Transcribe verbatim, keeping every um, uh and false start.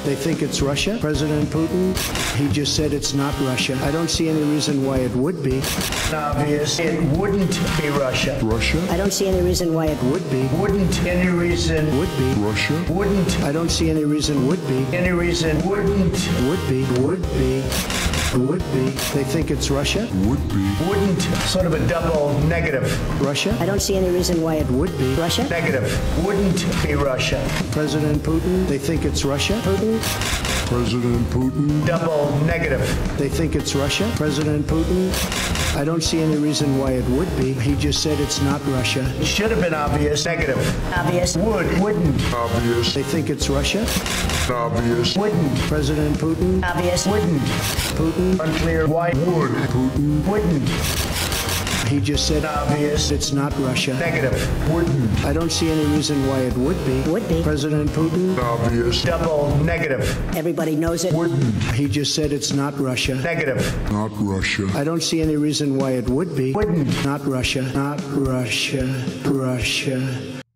They think it's Russia. President Putin, he just said it's not Russia. I don't see any reason why it would be. Obvious. It wouldn't be Russia. Russia? I don't see any reason why it Would be. Wouldn't any reason. Would be. Russia? Wouldn't I don't see any reason would be. any reason. Wouldn't. Would be. Would be. Would be. They think it's Russia. Would be. Wouldn't. Sort of a double negative. Russia. I don't see any reason why it Would be. Russia? Negative. Wouldn't be Russia. President Putin, they think it's Russia. Putin? President Putin? Double negative. They think it's Russia. President Putin, I don't see any reason why it would be. He just said it's not Russia. It should have been obvious. Negative. Obvious. Would. Wouldn't. Obvious. They think it's Russia. Obvious. Wouldn't. President Putin, Obvious. Wouldn't. Putin, Unclear. Why? Would. Putin? Wouldn't. he just said Obvious. it's not Russia. Negative. Wouldn't. I don't see any reason why it would be. Would be. President Putin, Obvious. Double negative. Everybody knows it. Wouldn't. he just said it's not Russia. Negative. Not Russia. I don't see any reason why it would be. Wouldn't. Not Russia. Not Russia. Russia.